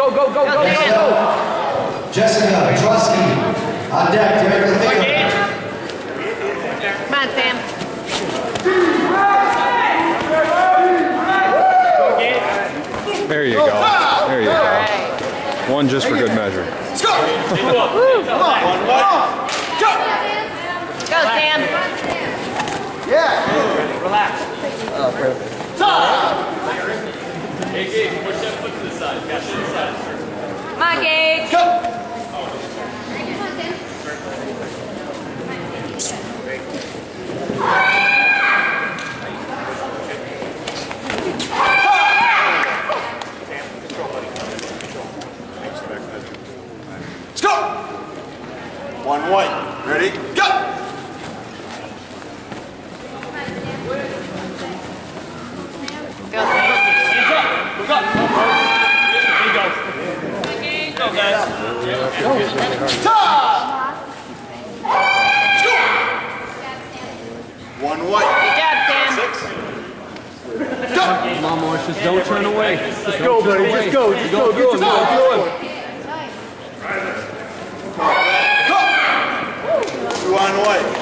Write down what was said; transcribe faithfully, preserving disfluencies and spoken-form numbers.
Go, go, go, go, go, go. Jessica, Trusky, on deck, Derek the field. Come on, Sam. There you go. There you go. One just for good measure. Let's go. Come on. One, one. Go. Go, Sam. Yeah. Relax. Oh, perfect. Hey, Gage, push that foot to the side. Catch it to the side. Come on, Gage. Go. Let's go. One white. Ready? Go. Go, Sam. Look up. Here you go. Go, guys. Top. Let's go. One white. Good job, Sam. Six. Go. Come on, Marcius, don't turn away. Just go, buddy. Just go. Just go. Get to Two on white.